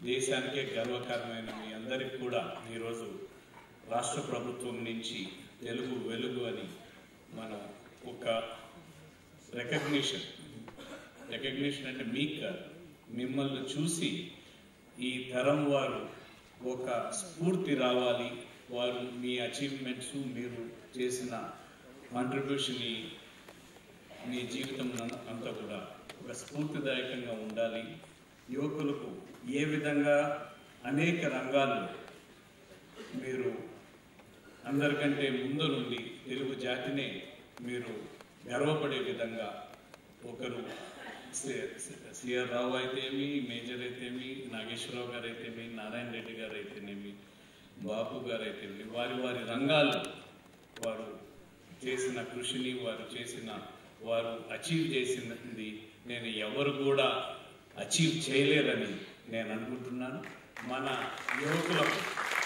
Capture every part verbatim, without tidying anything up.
దేశానికే గర్వకారణమైన మీ అందరికీ కూడా ఈరోజు రాష్ట్ర ప్రభుత్వం నుంచి తెలుగు వెలుగు అని మనం ఒక రికగ్నిషన్ రికగ్నిషన్ అంటే మీకు మిమ్మల్ని చూసి ఈ తరం వారు ఒక స్ఫూర్తి రావాలి, వారు మీ అచీవ్మెంట్స్ మీరు చేసిన కాంట్రిబ్యూషన్ మీ జీవితం అంతా కూడా ఒక స్ఫూర్తిదాయకంగా ఉండాలి. యువకులకు ఏ విధంగా అనేక రంగాల్లో మీరు అందరికంటే ముందు నుండి తెలుగు జాతినే మీరు గర్వపడే విధంగా ఒకరు సిఆర్ రావు అయితేమి, మేజర్ అయితేమి, నాగేశ్వరరావు గారు అయితేమి, నారాయణ రెడ్డి గారు అయితేనేమి, బాబు గారు అయితేమి, వారి వారి రంగాలు వారు చేసిన కృషిని వారు చేసిన వారు అచీవ్ చేసినది నేను ఎవరు కూడా అచీవ్ చేయలేరని నేను అనుకుంటున్నాను. మన యువకులకు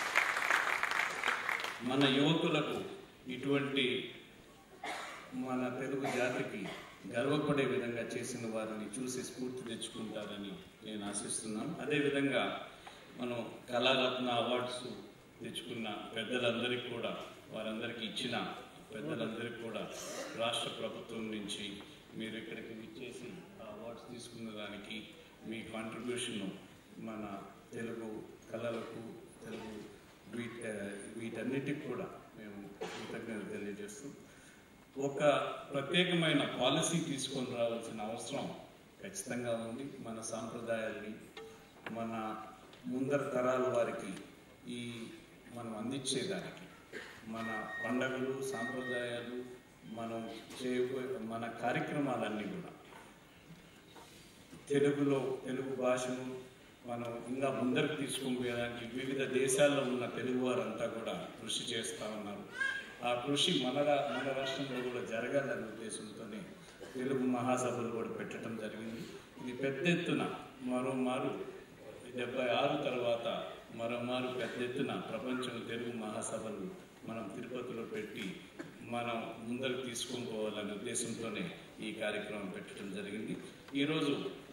మన యువకులకు ఇటువంటి మన తెలుగు జాతికి గర్వపడే విధంగా చేసిన వారిని చూసి స్ఫూర్తి తెచ్చుకుంటారని నేను ఆశిస్తున్నాను. అదేవిధంగా మనం కళారత్న అవార్డ్స్ తెచ్చుకున్న పెద్దలందరికీ కూడా వారందరికీ ఇచ్చిన పెద్దలందరికీ కూడా రాష్ట్ర ప్రభుత్వం నుంచి మీరు ఇక్కడికి విచ్చేసి అవార్డ్స్ తీసుకున్న దానికి మీ కాంట్రిబ్యూషన్ మన తెలుగు కళలకు తెలుగు వీటి వీటన్నిటికి కూడా మేము కృతజ్ఞతలు తెలియజేస్తూ ఒక ప్రత్యేకమైన పాలసీ తీసుకొని రావాల్సిన అవసరం ఖచ్చితంగా ఉంది. మన సాంప్రదాయాల్ని మన ముందర తరాల వారికి ఈ మనం అందించేదానికి మన పండగలు సాంప్రదాయాలు మనం చేయబోయే మన కార్యక్రమాలన్నీ కూడా తెలుగులో తెలుగు భాషను మనం ఇంకా ముందరకు తీసుకుని పోయడానికి వివిధ దేశాల్లో ఉన్న తెలుగు వారంతా కూడా కృషి చేస్తూ ఉన్నారు. ఆ కృషి మన మన రాష్ట్రంలో కూడా జరగాలనే ఉద్దేశంతోనే తెలుగు మహాసభలు కూడా పెట్టడం జరిగింది. ఇది పెద్ద ఎత్తున మరోమారు డెబ్బై ఆరు తర్వాత మరోమారు పెద్ద ఎత్తున ప్రపంచం తెలుగు మహాసభలు మనం తిరుపతిలో పెట్టి మనం ముందరకు తీసుకొని పోవాలనే ఉద్దేశంతోనే ఈ కార్యక్రమం పెట్టడం జరిగింది. ఈరోజు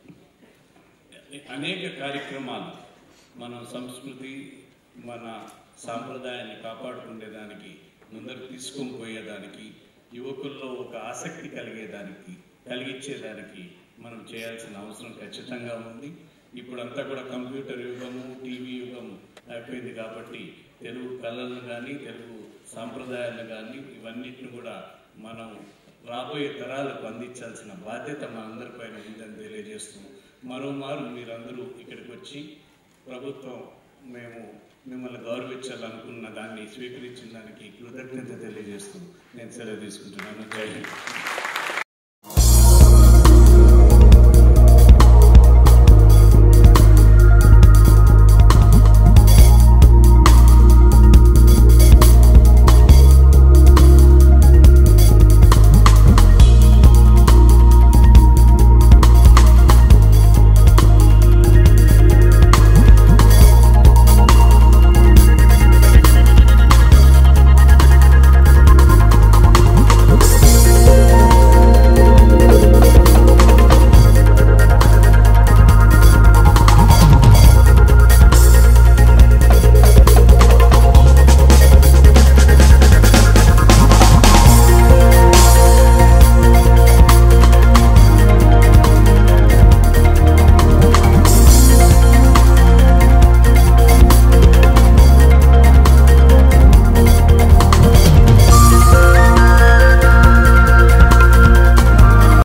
అనేక కార్యక్రమాలు మనం సంస్కృతి మన సాంప్రదాయాన్ని కాపాడుకునేదానికి ముందరకు తీసుకొని పోయేదానికి యువకుల్లో ఒక ఆసక్తి కలిగేదానికి కలిగించేదానికి మనం చేయాల్సిన అవసరం ఖచ్చితంగా ఉంది. ఇప్పుడంతా కూడా కంప్యూటర్ యుగము టీవీ యుగము అయిపోయింది కాబట్టి తెలుగు కళలను కానీ తెలుగు సాంప్రదాయాలను కానీ ఇవన్నిటిని కూడా మనం రాబోయే తరాలకు అందించాల్సిన బాధ్యత మనందరిపైన ఉందని తెలియజేస్తూ మరోమారు మీరందరూ ఇక్కడికి వచ్చి ప్రభుత్వం మేము మిమ్మల్ని గౌరవించాలనుకున్న దాన్ని స్వీకరించిన దానికి కృతజ్ఞత తెలియజేస్తూ నేను సెలవు తీసుకుంటున్నాను. జై హింద్.